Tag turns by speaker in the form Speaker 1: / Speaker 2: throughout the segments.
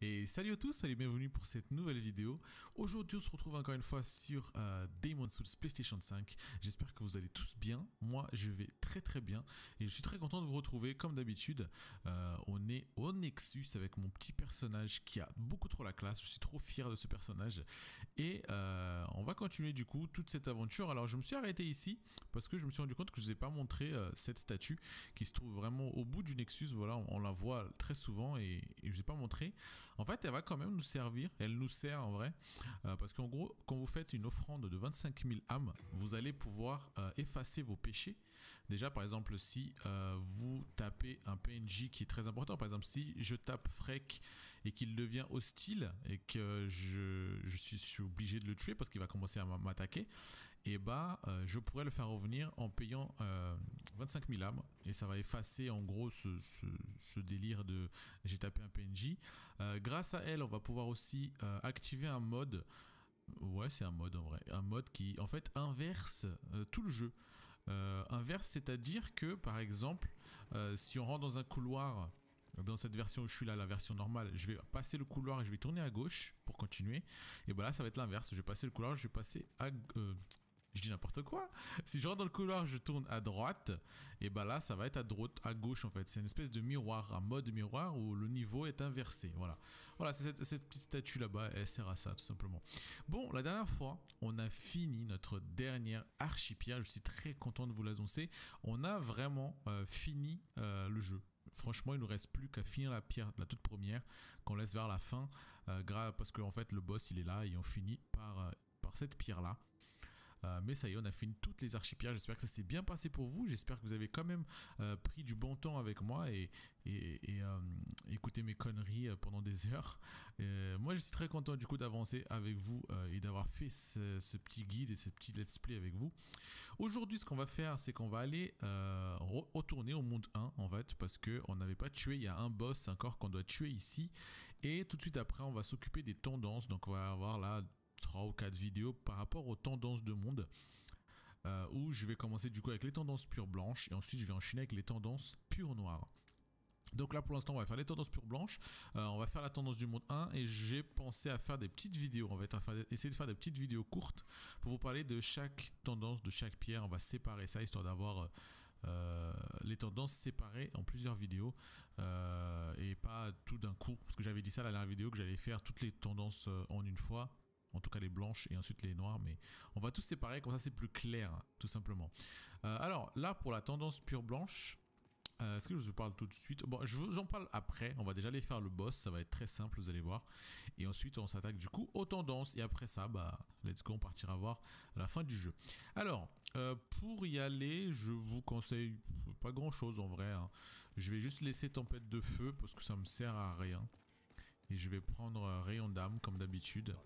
Speaker 1: Et salut à tous, soyez bienvenus pour cette nouvelle vidéo. Aujourd'hui on se retrouve encore une fois sur Demon's Souls PlayStation 5. J'espère que vous allez tous bien, moi je vais très bien et je suis très content de vous retrouver comme d'habitude. On est au Nexus avec mon petit personnage qui a beaucoup trop la classe, je suis trop fier de ce personnage. Et on va continuer du coup toute cette aventure. Alors je me suis arrêté ici parce que je me suis rendu compte que je ne vous ai pas montré cette statue qui se trouve vraiment au bout du Nexus. Voilà, on la voit très souvent et je ne vous ai pas montré. En fait, elle va quand même nous servir, elle nous sert en vrai, parce qu'en gros, quand vous faites une offrande de 25 000 âmes, vous allez pouvoir effacer vos péchés. Déjà, par exemple, si vous tapez un PNJ qui est très important, par exemple, si je tape Freck et qu'il devient hostile et que je suis obligé de le tuer parce qu'il va commencer à m'attaquer, et bah je pourrais le faire revenir en payant 25 000 âmes et ça va effacer en gros ce délire de j'ai tapé un PNJ. Grâce à elle on va pouvoir aussi activer un mode, ouais c'est un mode en vrai, un mode qui en fait inverse tout le jeu. Inverse, c'est à dire que par exemple si on rentre dans un couloir. Dans cette version où je suis là, la version normale, je vais passer le couloir et je vais tourner à gauche pour continuer. Et bah là, ça va être l'inverse. Je vais passer le couloir, je vais passer à... je dis n'importe quoi. Si je rentre dans le couloir, je tourne à droite. Et bah là, ça va être à droite, à gauche en fait. C'est une espèce de miroir, un mode miroir où le niveau est inversé. Voilà. Voilà, cette petite statue là-bas, elle sert à ça tout simplement. Bon, la dernière fois, on a fini notre dernière archipierre. Je suis très content de vous l'annoncer. On a vraiment fini le jeu. Franchement, il nous reste plus qu'à finir la pierre, la toute première, qu'on laisse vers la fin, parce que en fait le boss il est là et on finit par cette pierre là. Mais ça y est, on a fini toutes les archipierres. J'espère que ça s'est bien passé pour vous. J'espère que vous avez quand même pris du bon temps avec moi et écouté mes conneries pendant des heures. Moi, je suis très content du coup d'avancer avec vous et d'avoir fait ce petit guide et ce petit let's play avec vous. Aujourd'hui, ce qu'on va faire, c'est qu'on va aller retourner au monde 1 en fait, parce qu'on n'avait pas tué. Il y a un boss encore qu'on doit tuer ici. Et tout de suite après, on va s'occuper des tendances. Donc, on va avoir là 3 ou 4 vidéos par rapport aux tendances de monde où je vais commencer du coup avec les tendances pure blanches et ensuite je vais enchaîner avec les tendances pure noires. Donc là pour l'instant on va faire les tendances pure blanches, on va faire la tendance du monde 1 et j'ai pensé à faire des petites vidéos, on va essayer de faire des petites vidéos courtes pour vous parler de chaque tendance, de chaque pierre. On va séparer ça histoire d'avoir les tendances séparées en plusieurs vidéos et pas tout d'un coup, parce que j'avais dit ça la dernière vidéo que j'allais faire toutes les tendances en une fois. En tout cas les blanches et ensuite les noires, mais on va tous séparer, comme ça c'est plus clair, tout simplement. Alors là pour la tendance pure blanche, est-ce que je vous parle tout de suite? Bon, je vous en parle après, on va déjà aller faire le boss, ça va être très simple, vous allez voir. Et ensuite on s'attaque du coup aux tendances, et après ça, bah let's go, on partira voir la fin du jeu. Alors, pour y aller, je vous conseille pas grand chose en vrai, hein. Je vais juste laisser tempête de feu, parce que ça me sert à rien. Et je vais prendre rayon d'âme comme d'habitude.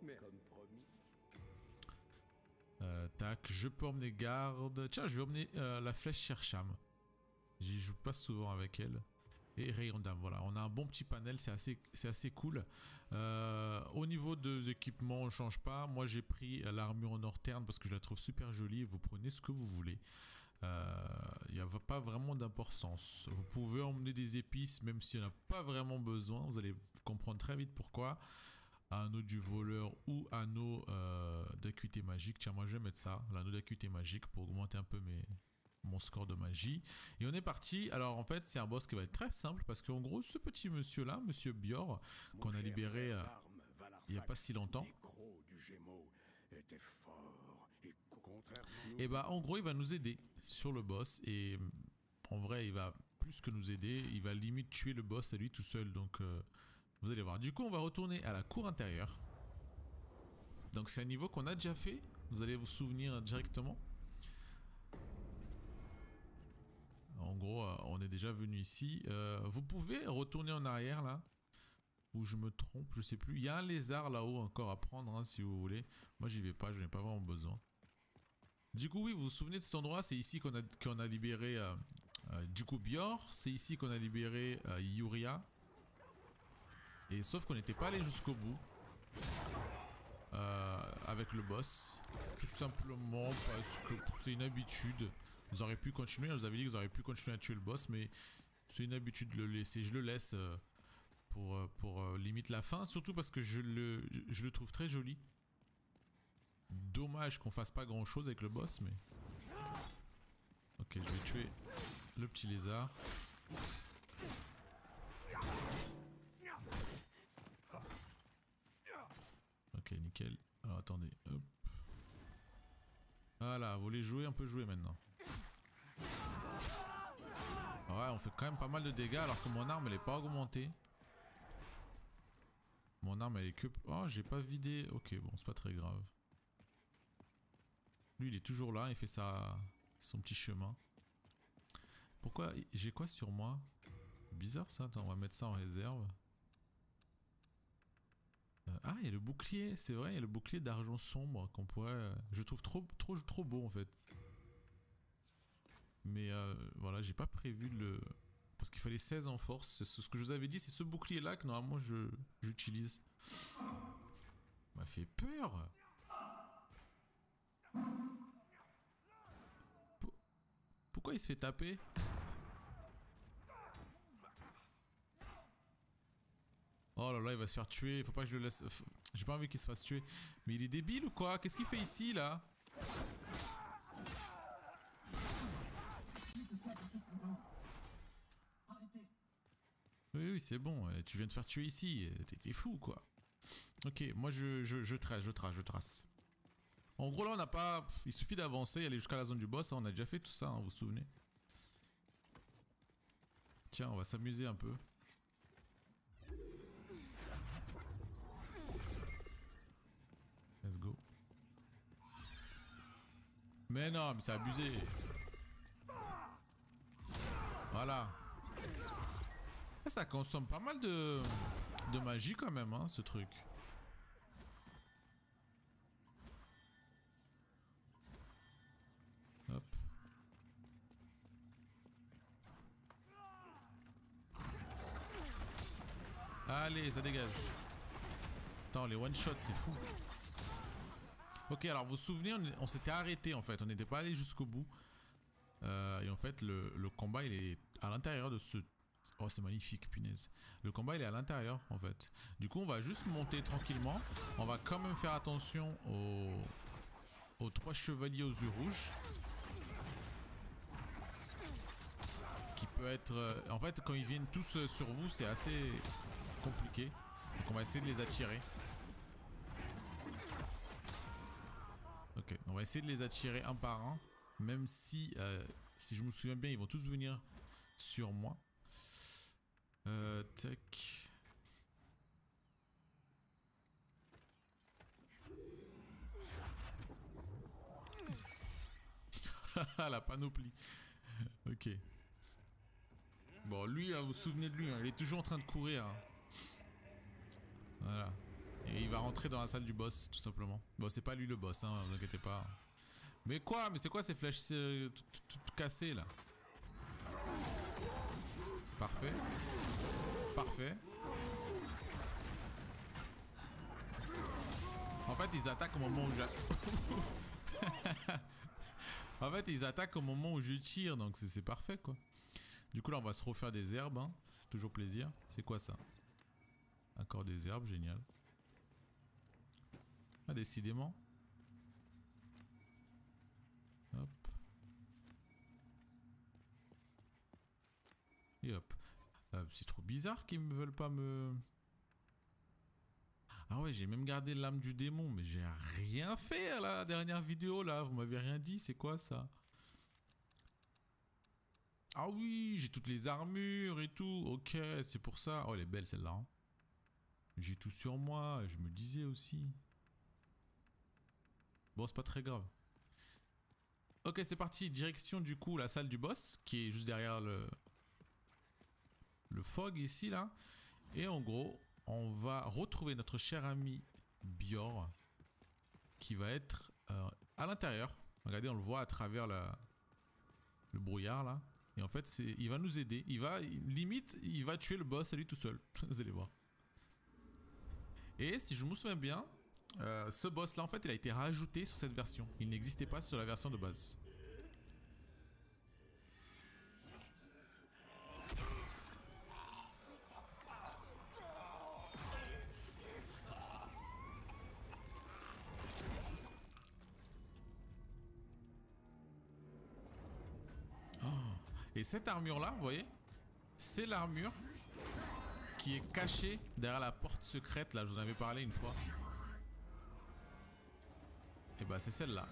Speaker 1: Tac, je peux emmener garde. Tiens, je vais emmener la flèche Chercham. J'y joue pas souvent avec elle. Et rayon d'âme, voilà. On a un bon petit panel, c'est assez cool. Au niveau des équipements, on ne change pas. Moi, j'ai pris l'armure en or terne parce que je la trouve super jolie. Vous prenez ce que vous voulez. Il n'y a pas vraiment d'importance. Vous pouvez emmener des épices même s'il n'y en a pas vraiment besoin. Vous allez comprendre très vite pourquoi. Anneau du voleur ou anneau d'acuité magique. Tiens, moi je vais mettre ça, l'anneau d'acuité magique pour augmenter un peu mon score de magie. Et on est parti. Alors en fait c'est un boss qui va être très simple parce qu'en gros ce petit monsieur là, monsieur Bior, qu'on a libéré il n'y a pas si longtemps. Et bah en gros il va nous aider sur le boss et en vrai il va plus que nous aider, il va limite tuer le boss à lui tout seul, donc vous allez voir. Du coup on va retourner à la cour intérieure. Donc c'est un niveau qu'on a déjà fait, vous allez vous souvenir directement. En gros on est déjà venu ici, vous pouvez retourner en arrière là. Ou je me trompe, je sais plus. Il y a un lézard là-haut encore à prendre hein, si vous voulez. Moi j'y vais pas, je n'ai pas vraiment besoin. Du coup oui, vous vous souvenez de cet endroit, c'est ici qu'on a libéré du coup Bior. C'est ici qu'on a libéré Yuria. Et sauf qu'on n'était pas allé jusqu'au bout. Avec le boss. Tout simplement parce que c'est une habitude. Vous aurez pu continuer, je vous avais dit que vous aurez pu continuer à tuer le boss, mais c'est une habitude de le laisser. Je le laisse pour limite la fin, surtout parce que je le trouve très joli. Dommage qu'on fasse pas grand chose avec le boss, mais... Ok, je vais tuer le petit lézard. Ok, nickel. Alors attendez, hop. Voilà, vous voulez jouer, on peut jouer maintenant. Ouais, on fait quand même pas mal de dégâts alors que mon arme elle est pas augmentée. Mon arme elle est que... Oh, j'ai pas vidé. Ok, bon, c'est pas très grave. Lui il est toujours là, il fait son petit chemin. Pourquoi? J'ai quoi sur moi? Bizarre ça, attends, on va mettre ça en réserve. Ah, il y a le bouclier, c'est vrai, il y a le bouclier d'argent sombre qu'on pourrait... je trouve trop beau en fait. Mais voilà, j'ai pas prévu le... Parce qu'il fallait 16 en force. C'est ce que je vous avais dit, c'est ce bouclier là que normalement j'utilise. M'a fait peur. Pourquoi il se fait taper? Oh là là, il va se faire tuer. Faut pas que je le laisse... J'ai pas envie qu'il se fasse tuer. Mais il est débile ou quoi? Qu'est-ce qu'il fait ici là? Oui, c'est bon. Tu viens de faire tuer ici. T'es fou quoi. Ok, moi je trace. En gros là on n'a pas... Il suffit d'avancer, aller jusqu'à la zone du boss. On a déjà fait tout ça, hein, vous vous souvenez? Tiens, on va s'amuser un peu. Let's go. Mais non, mais c'est abusé. Voilà. Ça consomme pas mal de magie quand même, hein, ce truc. Hop. Allez, ça dégage. Attends, les one shot, c'est fou. Ok, alors vous vous souvenez, on s'était arrêté en fait. On n'était pas allé jusqu'au bout. Et en fait, le combat, il est à l'intérieur de ce... Oh, c'est magnifique, punaise. Le combat, il est à l'intérieur, en fait. Du coup, on va juste monter tranquillement. On va quand même faire attention aux 3 chevaliers aux yeux rouges. Qui peut être... En fait, quand ils viennent tous sur vous, c'est assez compliqué. Donc, on va essayer de les attirer. Ok, on va essayer de les attirer un par un. Même si, si je me souviens bien, ils vont tous venir sur moi. Tac. La panoplie. Ok. Bon, lui, vous vous souvenez de lui, hein, il est toujours en train de courir. Hein. Voilà. Et il va rentrer dans la salle du boss, tout simplement. Bon, c'est pas lui le boss, hein, vous inquiétez pas. Mais quoi? Mais c'est quoi ces flèches tout cassées là? Parfait. Parfait. En fait, ils attaquent au moment où en fait, ils attaquent au moment où je tire, donc c'est parfait quoi. Du coup, là, on va se refaire des herbes, hein. C'est toujours plaisir. C'est quoi ça? Encore des herbes, génial. Ah, décidément. Hop. Et hop. C'est trop bizarre qu'ils me veulent pas me... Ah ouais, j'ai même gardé l'âme du démon, mais j'ai rien fait à la dernière vidéo là. Vous m'avez rien dit, c'est quoi ça? Ah oui, j'ai toutes les armures et tout. Ok, c'est pour ça. Oh, elle est belle celle-là. Hein. J'ai tout sur moi, je me disais aussi. Bon, c'est pas très grave. Ok, c'est parti. Direction du coup la salle du boss, qui est juste derrière le fog ici là. Et en gros, on va retrouver notre cher ami Bior, qui va être à l'intérieur. Regardez, on le voit à travers le brouillard là. Et en fait, il va nous aider. Limite, il va tuer le boss à lui tout seul. Vous allez voir. Et si je me souviens bien, ce boss là en fait il a été rajouté sur cette version. Il n'existait pas sur la version de base. Et cette armure-là, vous voyez, c'est l'armure qui est cachée derrière la porte secrète. Là, je vous en avais parlé une fois. Et bah, c'est celle-là.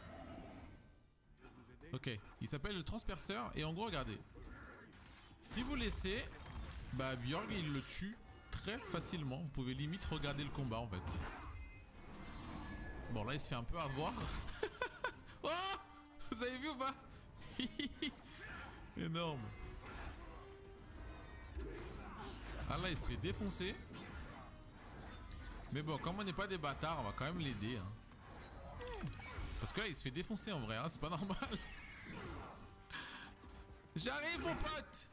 Speaker 1: Ok, il s'appelle le transperceur. Et en gros, regardez. Si vous laissez, bah, Björg, il le tue très facilement. Vous pouvez limite regarder le combat, en fait. Bon, là, il se fait un peu avoir. Oh, vous avez vu ou pas? Énorme. Ah là, il se fait défoncer. Mais bon, comme on n'est pas des bâtards, on va quand même l'aider. Hein. Parce que là, il se fait défoncer en vrai, hein, c'est pas normal. J'arrive, mon pote.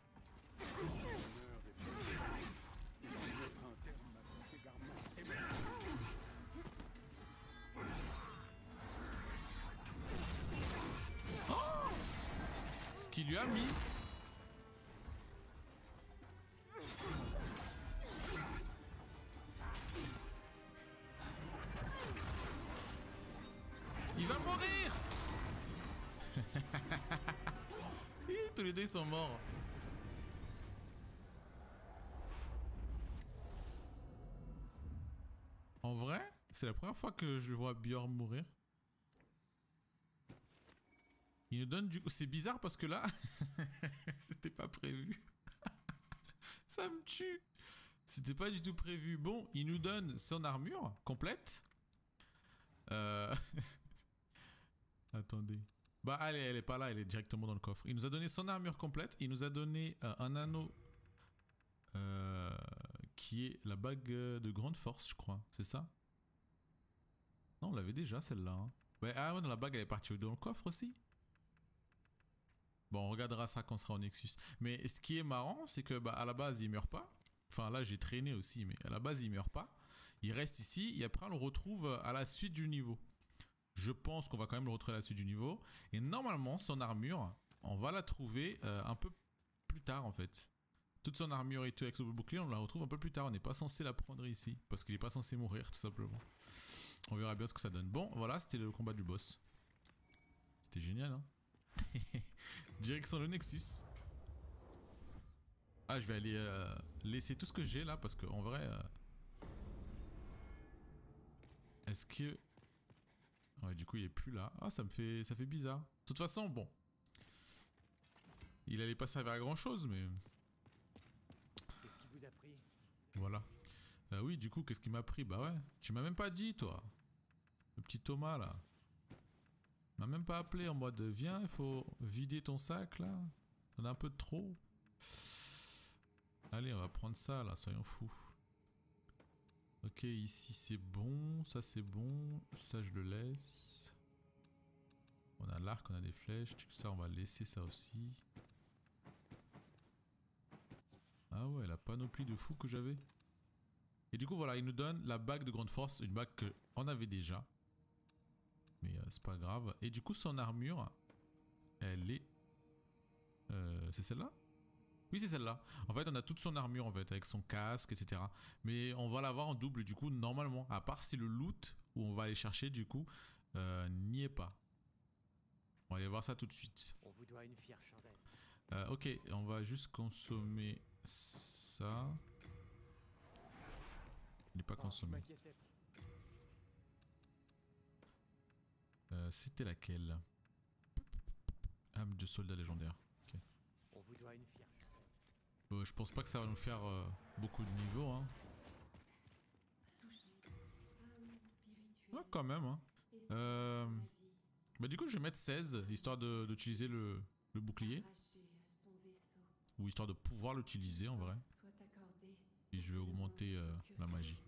Speaker 1: Oh, ce qu'il lui a mis. Il va mourir. Tous les deux ils sont morts. En vrai, c'est la première fois que je vois Björn mourir. Il nous donne du... C'est bizarre parce que là, c'était pas prévu. Ça me tue. C'était pas du tout prévu. Bon, il nous donne son armure complète. Attendez. Bah, elle est pas là, elle est directement dans le coffre. Il nous a donné son armure complète. Il nous a donné un anneau qui est la bague de grande force, je crois. C'est ça? Non, on l'avait déjà celle-là. Hein. Ouais, ah ouais, non, la bague elle est partie dans le coffre aussi. Bon, on regardera ça quand on sera au Nexus. Mais ce qui est marrant, c'est que bah, à la base, il meurt pas. Enfin, là, j'ai traîné aussi, mais à la base, il meurt pas. Il reste ici et après, on le retrouve à la suite du niveau. Je pense qu'on va quand même le retrouver à la suite du niveau. Et normalement, son armure, on va la trouver un peu plus tard, en fait. Toute son armure et tout avec son bouclier, on la retrouve un peu plus tard. On n'est pas censé la prendre ici, parce qu'il n'est pas censé mourir, tout simplement. On verra bien ce que ça donne. Bon, voilà, c'était le combat du boss. C'était génial, hein. Direction le Nexus. Ah, je vais aller laisser tout ce que j'ai là parce qu'en vrai... Est-ce que... Ouais, du coup il est plus là. Ah, ça fait bizarre. De toute façon, bon. Il allait pas servir à grand chose, mais...
Speaker 2: Qu'est-ce qui vous a pris?
Speaker 1: Voilà. Oui, du coup, qu'est-ce qui m'a pris? Bah ouais. Tu m'as même pas dit, toi. Le petit Thomas, là. M'a même pas appelé en mode viens, il faut vider ton sac là. On a un peu de trop. Allez, on va prendre ça là, soyons fous. Ok, ici c'est bon, ça c'est bon, ça je le laisse. On a l'arc, on a des flèches, ça on va laisser ça aussi. Ah ouais, la panoplie de fous que j'avais. Et du coup voilà, il nous donne la bague de grande force, une bague qu'on avait déjà. Mais c'est pas grave. Et du coup, son armure, elle est... c'est celle-là? Oui, c'est celle-là. En fait, on a toute son armure, en fait, avec son casque, etc. Mais on va l'avoir en double, du coup, normalement. À part si le loot, où on va aller chercher, du coup, n'y est pas. On va aller voir ça tout de suite.
Speaker 2: On vous doit une fière chandelle.
Speaker 1: Ok, on va juste consommer ça. Il n'est pas consommé. C'était laquelle? Âme de soldat légendaire. Okay.
Speaker 2: On vous doit une fière.
Speaker 1: Je pense pas que ça va nous faire beaucoup de niveaux. Hein. Ouais, quand même. Hein. Bah, du coup, je vais mettre 16 histoire d'utiliser le bouclier. Ou histoire de pouvoir l'utiliser en vrai. Et je vais augmenter la magie.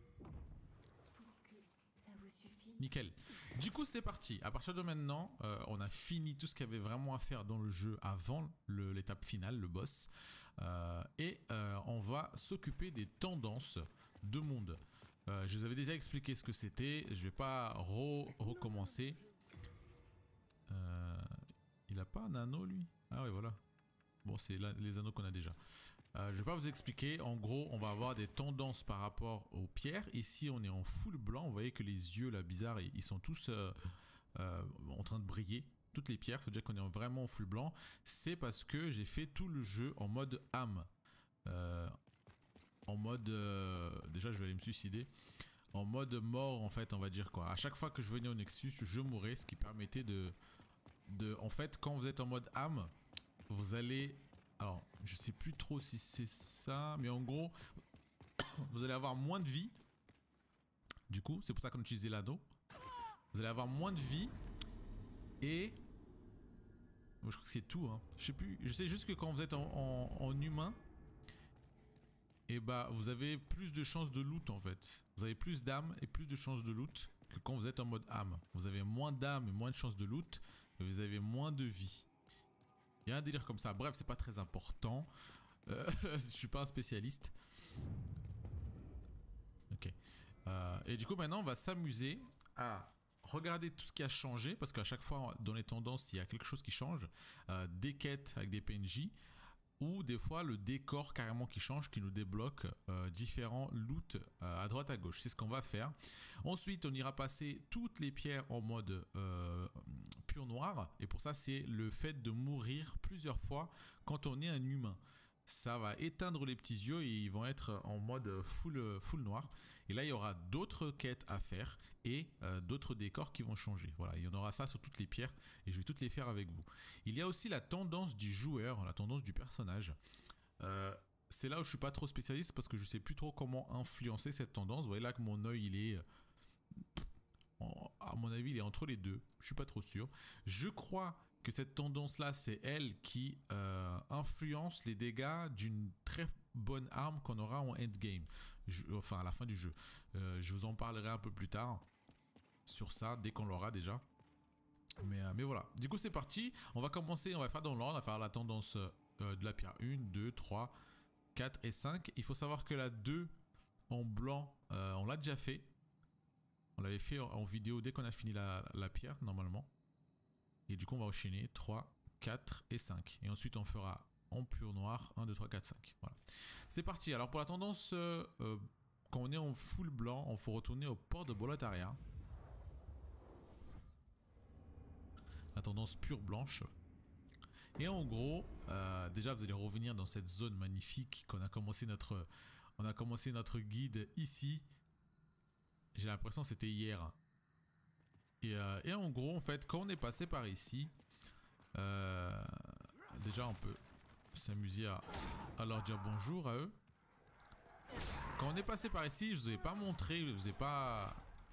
Speaker 1: Nickel. Du coup, c'est parti. À partir de maintenant, on a fini tout ce qu'il y avait vraiment à faire dans le jeu avant l'étape finale, le boss. Et on va s'occuper des tendances de monde. Je vous avais déjà expliqué ce que c'était. Je vais pas recommencer. Il a pas un anneau, lui? Ah ouais, voilà. Bon, c'est les anneaux qu'on a déjà. Je vais pas vous expliquer. En gros, on va avoir des tendances par rapport aux pierres. Ici, on est en full blanc. Vous voyez que les yeux là bizarres, ils sont tous en train de briller. toutes les pierres, c'est-à-dire qu'on est vraiment en full blanc, c'est parce que j'ai fait tout le jeu en mode âme. En mode... déjà, je vais aller me suicider. En mode mort, en fait, on va dire quoi. À chaque fois que je venais au Nexus, je mourais, ce qui permettait de... En fait, quand vous êtes en mode âme, vous allez... Alors, je sais plus trop si c'est ça, mais en gros, vous allez avoir moins de vie. Du coup, c'est pour ça qu'on utilisait l'anneau. Vous allez avoir moins de vie. Et... Moi, je crois que c'est tout, hein. Je sais plus. Je sais juste que quand vous êtes en humain, et bah, vous avez plus de chances de loot, en fait. Vous avez plus d'âme et plus de chances de loot que quand vous êtes en mode âme. Vous avez moins d'âme et moins de chances de loot. Et vous avez moins de vie. Il y a un délire comme ça. Bref, c'est pas très important. Je suis pas un spécialiste. Ok. Et du coup, maintenant, on va s'amuser à regarder tout ce qui a changé. Parce qu'à chaque fois, dans les tendances, il y a quelque chose qui change. Des quêtes avec des PNJ. Ou des fois, le décor carrément qui change, qui nous débloque différents loots à droite à gauche. C'est ce qu'on va faire. Ensuite, on ira passer toutes les pierres en mode pur noir. Et pour ça, c'est le fait de mourir plusieurs fois quand on est un humain. Ça va éteindre les petits yeux et ils vont être en mode full noir. Et là, il y aura d'autres quêtes à faire et d'autres décors qui vont changer. Voilà, il y en aura ça sur toutes les pierres et je vais toutes les faire avec vous. Il y a aussi la tendance du joueur, la tendance du personnage. C'est là où je suis pas trop spécialiste parce que je sais plus trop comment influencer cette tendance. Vous voyez là que mon œil, il est... à mon avis, il est entre les deux. Je suis pas trop sûr. Je crois que cette tendance-là, c'est elle qui influence les dégâts d'une très bonne arme qu'on aura en endgame. Enfin, à la fin du jeu. Je vous en parlerai un peu plus tard sur ça, dès qu'on l'aura déjà. Mais voilà. Du coup, c'est parti. On va commencer, on va faire dans l'ordre. On va faire la tendance de la pierre 1, 2, 3, 4 et 5. Il faut savoir que la 2 en blanc, on l'a déjà fait. On l'avait fait en vidéo dès qu'on a fini la pierre, normalement. Et du coup, on va enchaîner 3, 4 et 5. Et ensuite, on fera en pur noir 1, 2, 3, 4, 5. Voilà. C'est parti. Alors, pour la tendance, quand on est en full blanc, il faut retourner au port de Boletaria. La tendance pure blanche. Et en gros, déjà, vous allez revenir dans cette zone magnifique qu'on a commencé notre guide ici. J'ai l'impression que c'était hier. Et en gros, en fait, quand on est passé par ici, déjà on peut s'amuser à leur dire bonjour à eux. Quand on est passé par ici, je vous ai pas montré, je vous ai pas...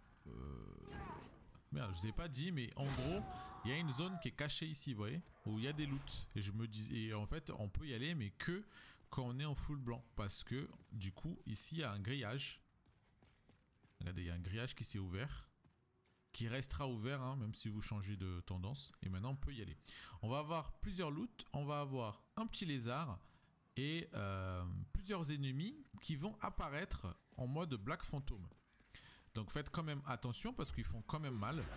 Speaker 1: merde, je vous ai pas dit, mais en gros, il y a une zone qui est cachée ici, vous voyez, où il y a des loots. Et je me disais, et en fait, on peut y aller, mais que quand on est en full blanc. Parce que, du coup, ici, il y a un grillage. Regardez, il y a un grillage qui s'est ouvert. Qui restera ouvert, hein, même si vous changez de tendance. Et maintenant, on peut y aller. On va avoir plusieurs loots. On va avoir un petit lézard et plusieurs ennemis qui vont apparaître en mode Black Phantom. Donc, faites quand même attention parce qu'ils font quand même mal.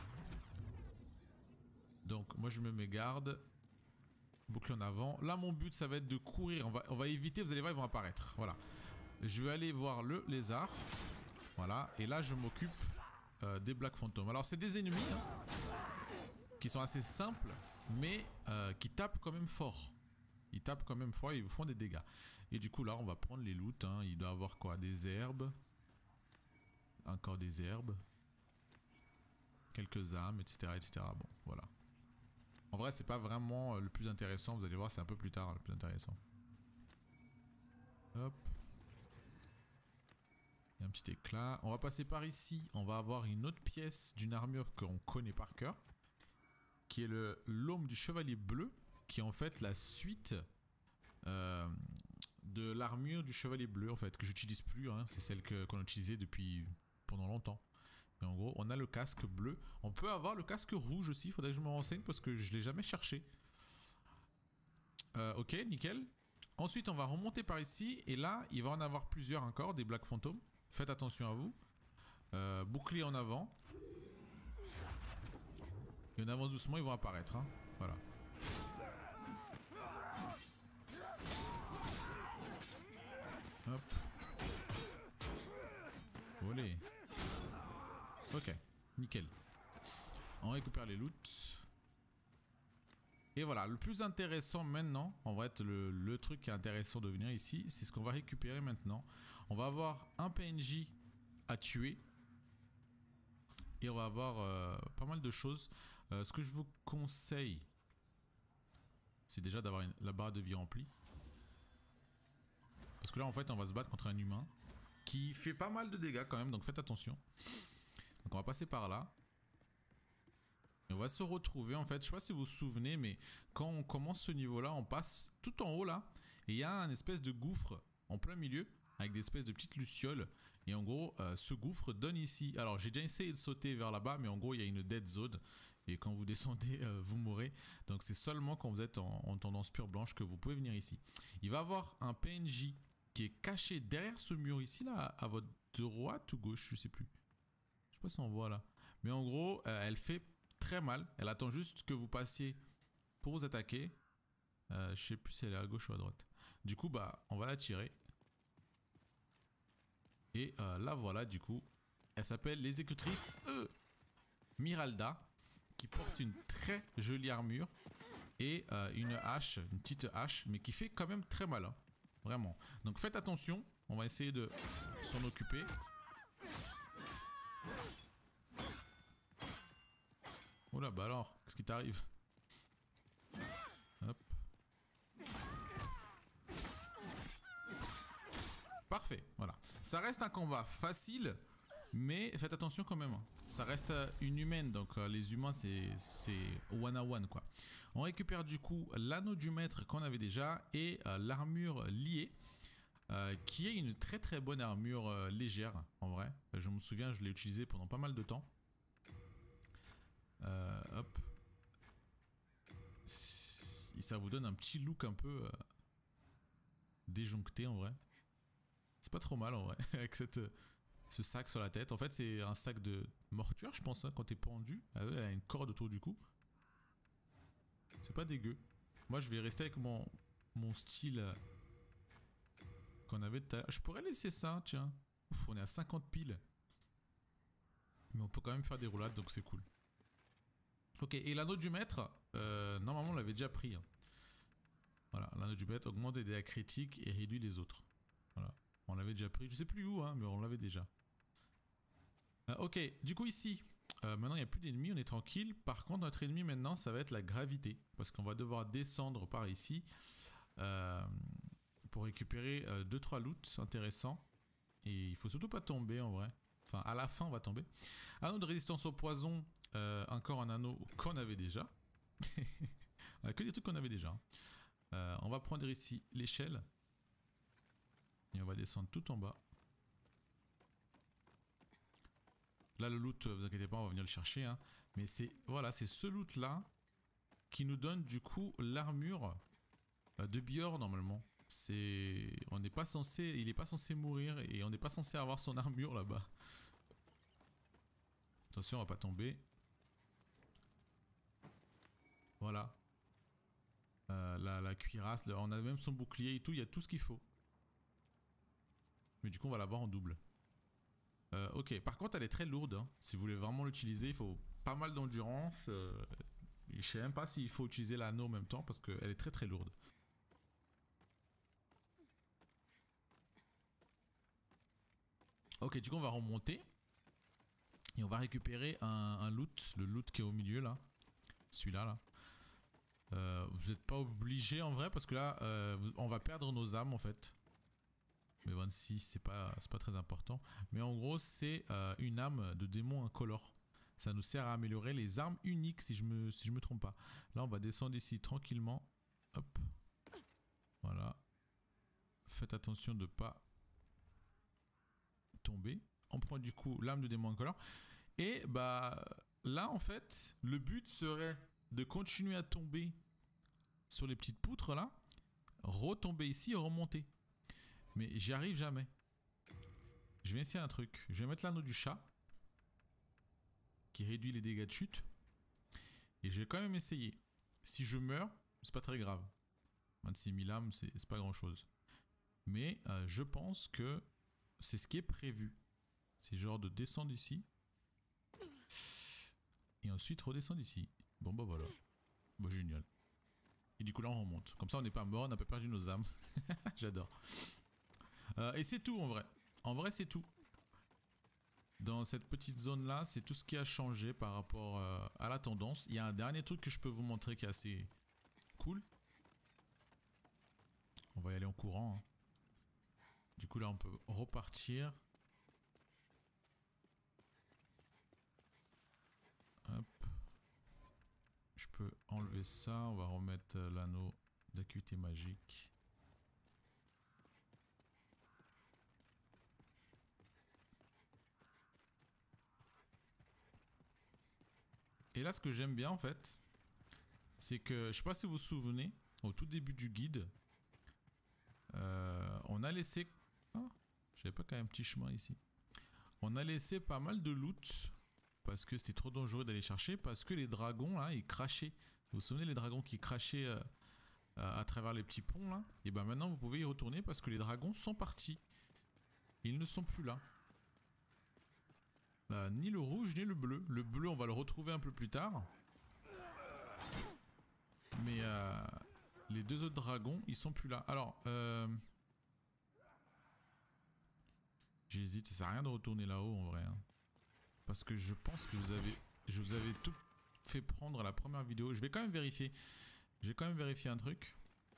Speaker 1: Donc, moi, je me mets garde. Boucle en avant. Là, mon but, ça va être de courir. On va éviter, vous allez voir, ils vont apparaître. Voilà. Je vais aller voir le lézard. Voilà. Et là, je m'occupe... des Black Phantom. Alors c'est des ennemis qui sont assez simples mais qui tapent quand même fort. Ils tapent quand même fort et ils vous font des dégâts. Et du coup là on va prendre les loots, hein. Il doit avoir quoi? Des herbes. Encore des herbes. Quelques âmes, etc. etc. Bon voilà. En vrai c'est pas vraiment le plus intéressant. Vous allez voir c'est un peu plus tard le plus intéressant. Hop. Il y a un petit éclat. On va passer par ici. On va avoir une autre pièce d'une armure qu'on connaît par cœur. Qui est l'aume du chevalier bleu. Qui est en fait la suite de l'armure du chevalier bleu. En fait, que j'utilise plus. Hein. C'est celle qu'on a utilisée depuis pendant longtemps. Mais en gros, on a le casque bleu. On peut avoir le casque rouge aussi. Il faudrait que je me renseigne parce que je ne l'ai jamais cherché. Ok, nickel. Ensuite, on va remonter par ici. Et là, il va en avoir plusieurs encore. Des Black Phantom. Faites attention à vous. Bouclier en avant. Et on avance doucement, ils vont apparaître. Hein. Voilà. Hop. Volé. Ok. Nickel. On récupère les loots. Et voilà, le plus intéressant maintenant, en vrai, le truc qui est intéressant de venir ici, c'est ce qu'on va récupérer maintenant. On va avoir un PNJ à tuer. Et on va avoir pas mal de choses. Ce que je vous conseille, c'est déjà d'avoir la barre de vie remplie. Parce que là, en fait, on va se battre contre un humain qui fait pas mal de dégâts quand même, donc faites attention. Donc on va passer par là. Et on va se retrouver, en fait, je sais pas si vous vous souvenez, mais quand on commence ce niveau-là, on passe tout en haut là. Et il y a un espèce de gouffre en plein milieu, avec des espèces de petites lucioles. Et en gros, ce gouffre donne ici. Alors j'ai déjà essayé de sauter vers là-bas, mais en gros, il y a une dead zone. Et quand vous descendez, vous mourrez. Donc c'est seulement quand vous êtes en tendance pure blanche que vous pouvez venir ici. Il va y avoir un PNJ qui est caché derrière ce mur ici, là, à votre droite ou gauche, je sais plus. Je sais pas si on voit là. Mais en gros, elle fait très mal. Elle attend juste que vous passiez pour vous attaquer. Je sais plus si elle est à gauche ou à droite. Du coup, bah, on va la tirer. Et là, voilà, du coup, elle s'appelle l'exécutrice Miralda, qui porte une très jolie armure et une hache, une petite hache, mais qui fait quand même très mal, hein, vraiment. Donc faites attention, on va essayer de s'en occuper. Oh là, bah alors, qu'est-ce qui t'arrive? Hop. Parfait, voilà. Ça reste un combat facile, mais faites attention quand même. Ça reste une humaine, donc les humains c'est one à one quoi. On récupère du coup l'anneau du maître qu'on avait déjà et l'armure liée, qui est une très très bonne armure légère en vrai. Je me souviens, je l'ai utilisée pendant pas mal de temps. Hop. Et ça vous donne un petit look un peu déjoncté en vrai. C'est pas trop mal en vrai, avec ce sac sur la tête. En fait, c'est un sac de mortuaire, je pense, hein, quand t'es pendu. Elle a une corde autour du cou. C'est pas dégueu. Moi, je vais rester avec mon style qu'on avait tout à l'heure. Je pourrais laisser ça, tiens. Ouf, on est à 50 piles. Mais on peut quand même faire des roulades, donc c'est cool. Ok, et l'anneau du maître, normalement, on l'avait déjà pris. Hein. Voilà, l'anneau du maître augmente les dégâts critiques et réduit les autres. Voilà. On l'avait déjà pris, je sais plus où, hein, mais on l'avait déjà. Ok, du coup ici, maintenant il n'y a plus d'ennemis, on est tranquille. Par contre, notre ennemi maintenant, ça va être la gravité. Parce qu'on va devoir descendre par ici pour récupérer 2-3 loots intéressants. Et il faut surtout pas tomber en vrai. Enfin, à la fin, on va tomber. Anneau de résistance au poison, encore un anneau qu'on avait déjà. Que des trucs qu'on avait déjà. On va prendre ici l'échelle. Et on va descendre tout en bas. Là, le loot, vous inquiétez pas, on va venir le chercher. Hein. Mais c'est voilà, c'est ce loot là qui nous donne du coup l'armure de Björn normalement. On n'est pas censé, il est pas censé mourir et on n'est pas censé avoir son armure là-bas. Attention, on va pas tomber. Voilà. La cuirasse, on a même son bouclier et tout, il y a tout ce qu'il faut. Mais du coup, on va l'avoir en double. Ok, par contre, elle est très lourde. Hein. Si vous voulez vraiment l'utiliser, il faut pas mal d'endurance. Je sais même pas s'il faut utiliser l'anneau en même temps parce qu'elle est très très lourde. Ok, du coup, on va remonter. Et on va récupérer un loot. Le loot qui est au milieu là. Celui-là là. Vous n'êtes pas obligé en vrai parce que là, on va perdre nos âmes en fait. Mais 26, c'est pas très important. Mais en gros, c'est une âme de démon incolore. Ça nous sert à améliorer les armes uniques si je me trompe pas. Là, on va descendre ici tranquillement. Hop. Voilà. Faites attention de ne pas tomber. On prend du coup l'âme de démon incolore. Et bah là, en fait, le but serait de continuer à tomber sur les petites poutres là. Retomber ici et remonter. Mais j'y arrive jamais. Je vais essayer un truc. Je vais mettre l'anneau du chat. Qui réduit les dégâts de chute. Et je vais quand même essayer. Si je meurs, c'est pas très grave. 26 000 âmes, c'est pas grand chose. Mais je pense que c'est ce qui est prévu. C'est genre de descendre ici. Et ensuite redescendre ici. Bon bah voilà. Bah génial. Et du coup là on remonte. Comme ça on n'est pas mort, on n'a pas perdu nos âmes. J'adore. Et c'est tout en vrai. En vrai c'est tout. Dans cette petite zone là, c'est tout ce qui a changé par rapport à la tendance. Il y a un dernier truc que je peux vous montrer qui est assez cool. On va y aller en courant. Hein. Du coup là on peut repartir. Hop. Je peux enlever ça. On va remettre l'anneau d'acuité magique. Et là ce que j'aime bien en fait, c'est que, je sais pas si vous vous souvenez, au tout début du guide, on a laissé... Oh, j'avais pas quand même un petit chemin ici. On a laissé pas mal de loot, parce que c'était trop dangereux d'aller chercher, parce que les dragons là, ils crachaient. Vous vous souvenez les dragons qui crachaient à travers les petits ponts là? Et ben maintenant vous pouvez y retourner parce que les dragons sont partis. Ils ne sont plus là. Ni le rouge ni le bleu. Le bleu on va le retrouver un peu plus tard. Mais les deux autres dragons ils sont plus là. Alors j'hésite, ça sert à rien de retourner là-haut en vrai. Hein. Parce que je pense que je vous avais tout fait prendre à la première vidéo. Je vais quand même vérifier. Je vais quand même vérifier un truc.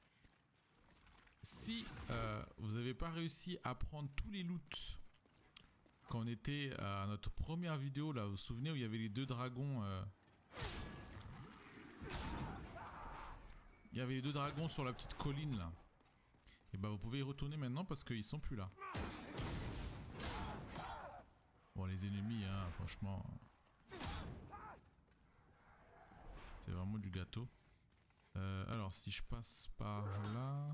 Speaker 1: Si vous n'avez pas réussi à prendre tous les loots quand on était à notre première vidéo là, vous vous souvenez où il y avait les deux dragons il y avait les deux dragons sur la petite colline là. Et bah vous pouvez y retourner maintenant parce qu'ils sont plus là. Bon les ennemis hein, franchement c'est vraiment du gâteau. Alors si je passe par là...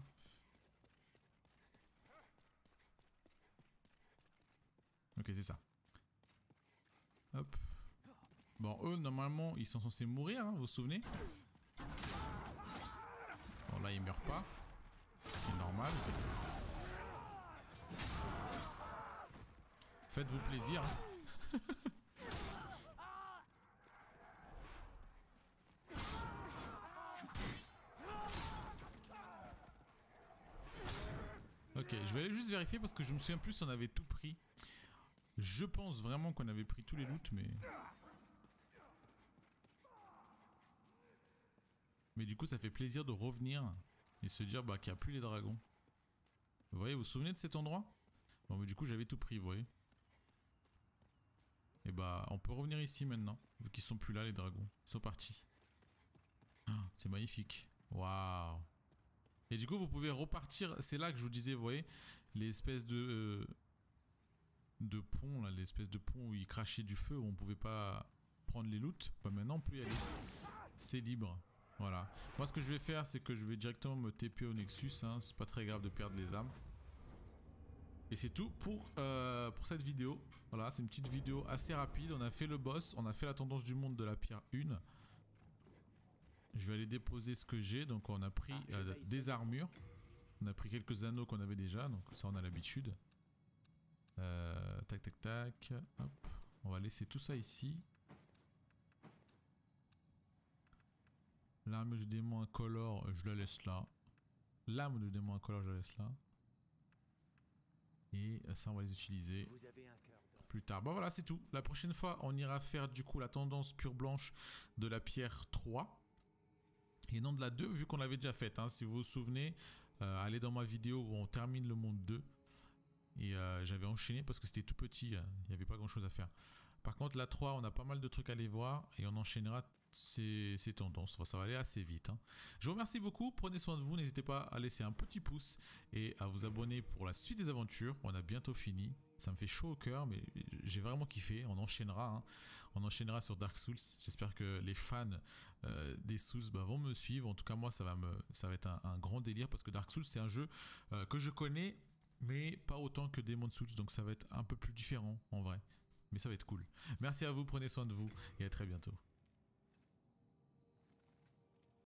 Speaker 1: Ok c'est ça. Hop. Bon eux normalement ils sont censés mourir hein, vous vous souvenez? Bon là ils meurent pas. C'est normal. Faites-vous plaisir. Hein. Ok, je vais aller juste vérifier parce que je me souviens plus si on avait tout pris. Je pense vraiment qu'on avait pris tous les loots, mais... Mais du coup, ça fait plaisir de revenir et se dire bah, qu'il n'y a plus les dragons. Vous voyez, vous vous souvenez de cet endroit? Bon, mais du coup, j'avais tout pris, vous voyez. Et bah, on peut revenir ici maintenant, vu qu'ils sont plus là, les dragons. Ils sont partis. Oh, c'est magnifique. Waouh. Et du coup, vous pouvez repartir. C'est là que je vous disais, vous voyez, l'espèce de pont, là, l'espèce de pont où il crachait du feu, où on pouvait pas prendre les loots. Bah maintenant, on peut y aller. C'est libre. Voilà. Moi, ce que je vais faire, c'est que je vais directement me TP au Nexus. Hein. C'est pas très grave de perdre les âmes. Et c'est tout pour cette vidéo. Voilà, c'est une petite vidéo assez rapide. On a fait le boss, on a fait la tendance du monde de la pierre 1. Je vais aller déposer ce que j'ai. Donc on a pris des armures. On a pris quelques anneaux qu'on avait déjà. Donc ça on a l'habitude. Tac tac tac. Hop. On va laisser tout ça ici. L'arme du démon incolore, je la laisse là. L'arme du démon incolore, je la laisse là. Et ça on va les utiliser plus tard. Bon voilà c'est tout. La prochaine fois on ira faire du coup la tendance pure blanche de la pierre 3. Et non de la 2 vu qu'on l'avait déjà faite. Hein. Si vous vous souvenez, allez dans ma vidéo où on termine le monde 2. Et j'avais enchaîné parce que c'était tout petit. Il n'y avait pas grand chose à faire. Par contre la 3 on a pas mal de trucs à aller voir. Et on enchaînera ces tendances. Enfin, ça va aller assez vite. Hein. Je vous remercie beaucoup. Prenez soin de vous. N'hésitez pas à laisser un petit pouce. Et à vous abonner pour la suite des aventures. On a bientôt fini. Ça me fait chaud au cœur. Mais j'ai vraiment kiffé. On enchaînera. Hein. On enchaînera sur Dark Souls. J'espère que les fans des Souls vont me suivre. En tout cas moi ça va être un grand délire. Parce que Dark Souls c'est un jeu que je connais. Mais pas autant que Demon's Souls. Donc ça va être un peu plus différent en vrai. Mais ça va être cool. Merci à vous. Prenez soin de vous. Et à très bientôt.